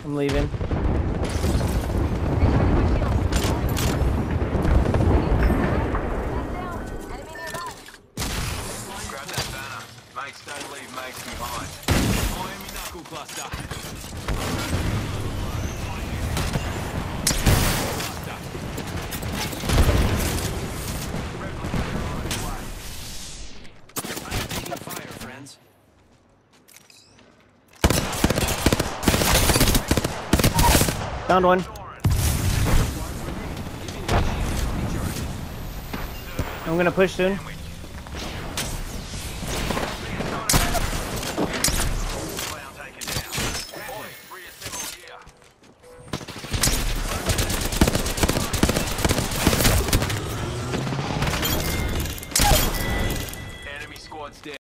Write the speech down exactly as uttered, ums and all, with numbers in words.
I'm leaving. Grab that banner. Mates don't leave mates behind. Miami knuckle cluster. Fire, friends. Found one. I'm gonna push soon.